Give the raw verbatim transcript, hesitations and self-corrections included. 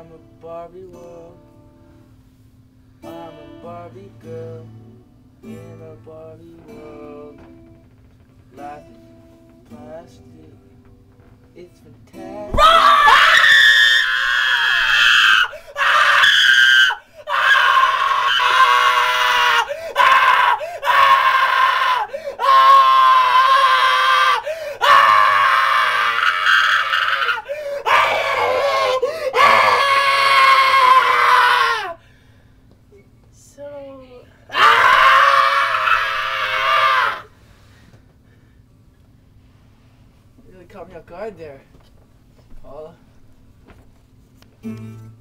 I'm a Barbie world. I'm a Barbie girl in a Barbie world. Life is plastic. It's fantastic. So, You really caught me off guard there, Paula.